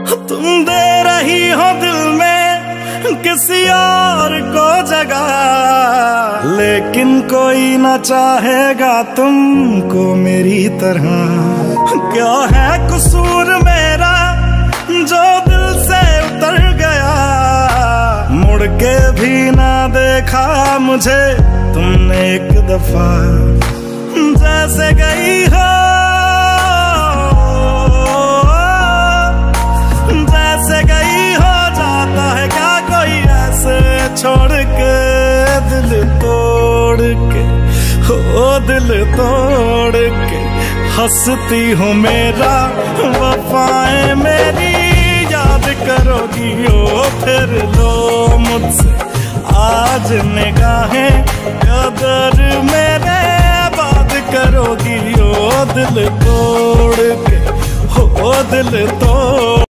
तुम दे रही हो दिल में किसी और को जगह, लेकिन कोई ना चाहेगा तुमको मेरी तरह। क्या है कसूर मेरा जो दिल से उतर गया, मुड़ के भी ना देखा मुझे तुमने एक दफा। जैसे गई हो छोड़ के दिल तोड़ के, हो दिल तोड़ के हंसती हूँ मेरा वफाएं मेरी याद करोगी ओ फिर लो मुझसे आज निगाहें कदर मेरे बात करोगी ओ दिल तोड़ के, हो दिल तोड़